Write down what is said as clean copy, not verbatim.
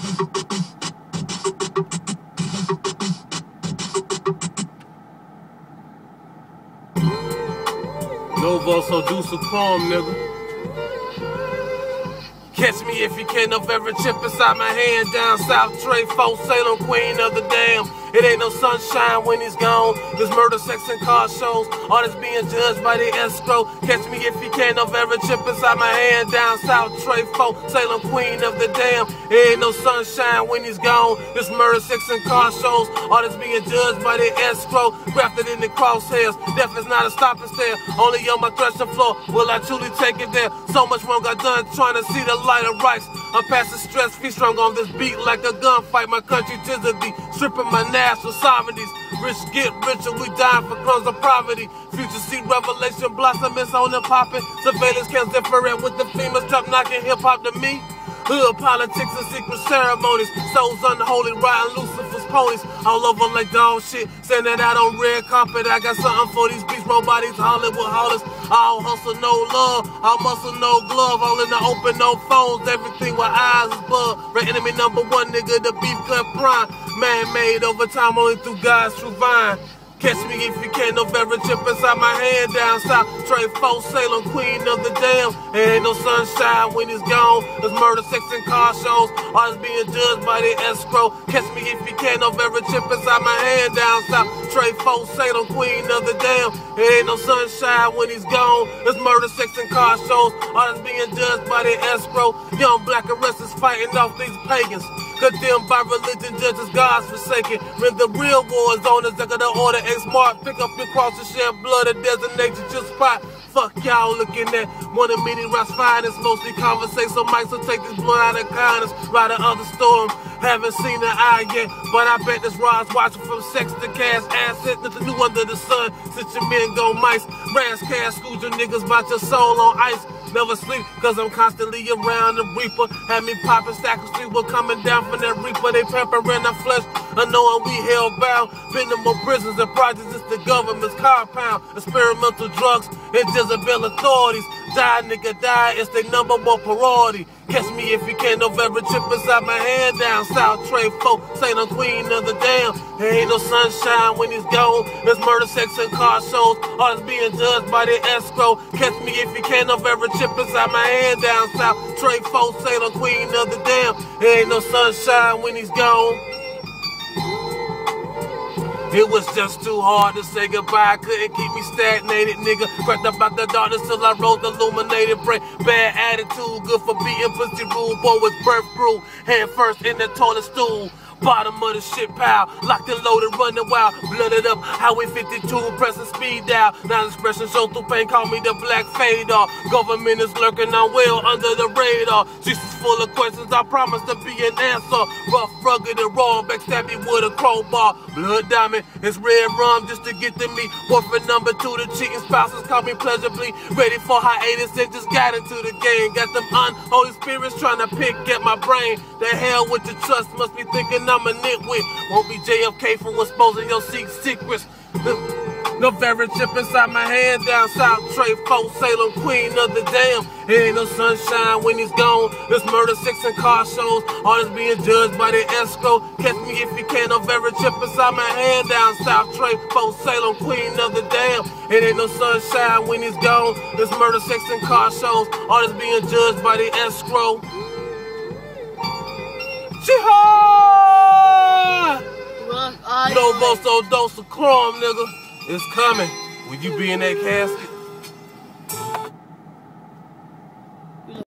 Novo, so do some chrome, nigga. Catch me if you can, of every chip inside my hand. Down south, Trey, Fo, Salem, queen of the dam. It ain't no sunshine when he's gone. There's murder, sex, and car shows. Artists being judged by the escrow. Catch me if you can, of every chip inside my hand. Down south, Trey, Fo, Salem, queen of the dam. It ain't no sunshine when he's gone. There's murder, sex, and car shows. Artists being judged by the escrow. Grafted in the crosshairs. Death is not a stopping stare. Only on my threshing floor will I truly take it there. So much wrong I done trying to see the light of rights. I'm past the stress, feet strong on this beat like a gunfight. My country tis a thee, stripping my national sovereignties. Rich get richer, we dying for crumbs of poverty. Future see revelation blossom, it's on and popping. Surveillance cams infrared with the females trap knocking hip hop to me. Hood politics and secret ceremonies. Souls unholy, riding Lucifer's ponies. All over like dog shit. Sending out on red carpet. I got something for these beast robots, Hollywood haulers. All hustle, no love. All muscle, no glove. All in the open, no phones. Everything with eyes is blood. Red enemy number one, nigga, the beef cut prime. Man-made over time, only through God's true vine. Catch me if you can, no every chip inside my hand. Down south, Trey, Fo, Salem, queen of the dam. There ain't no sunshine when he's gone. There's murder, sex, and car shows. Artists being judged by the escrow. Catch me if you can, no every chip inside my hand. Down south, Trey, Fo, Salem, queen of the dam. There ain't no sunshine when he's gone. There's murder, sex, and car shows. Artists being judged by the escrow. Young black arrests fighting off these pagans. Condemned by religion, judges, God's forsaken. When the real war is on, it's like the order X-Mark. Pick up your cross and shed blood and designate you just spot. Fuck y'all looking at one of many rats finest. Mostly conversation, so might so take this blood out of kindness. Ride the other storm, haven't seen an eye yet. But I bet this rod's watching from sex to cash asset. Nothing new under the sun, since your men go mice. Rash cash, school your niggas about your soul on ice. Never sleep, cause I'm constantly around the reaper. Had me popping stacks of street, we're coming down from that reaper. They pampering our flesh, unknowing we hellbound. Minimal prisons and projects, it's the government's compound. Experimental drugs and Jezebel authorities. Die, nigga, die, it's their number one priority. Catch me if you can, November chip inside my hand. Down south, Trey, Fo, Salem, queen of the dam. There ain't no sunshine when he's gone. There's murder, sex, and car shows. Artists being judged by the escrow. Catch me if you can, November chip inside my hand. Down south, Trey, Fo, Salem, queen of the dam. There ain't no sunshine when he's gone. It was just too hard to say goodbye, couldn't keep me stagnated, nigga. Cracked up out the darkness till I wrote the illuminated brain. Bad attitude, good for beating pussy rude. Boy was birth grew, hand first in the toilet stool. Bottom of the shit pile, locked and loaded, running wild, blooded up, Highway 52, pressing speed dial. Now expression show through pain, call me the black fader. Government is lurking, I'm well under the radar. Jesus full of questions, I promise to be an answer. Rough, rugged, and raw, backstab me with a crowbar. Blood diamond, it's red rum just to get to me. Boyfriend number 2, the cheating spouses call me pleasurably. Ready for hiatus, they just got into the game. Got them unholy spirits trying to pick at my brain. The hell with the trust, must be thinking I'm a nitwit. Won't be JFK for exposing your secrets. No very chip inside my hand. Down south, Trey, Fo, Salem, queen of the dam. It ain't no sunshine when he's gone. There's murder, sex, and car shows. Artists being judged by the escrow. Catch me if you can. No very chip inside my hand. Down south, Trey, Fo, Salem, queen of the dam. It ain't no sunshine when he's gone. There's murder, sex, and car shows. Artists being judged by the escrow. Novo, so dose of chrome, nigga. It's coming. Will you be in that casket?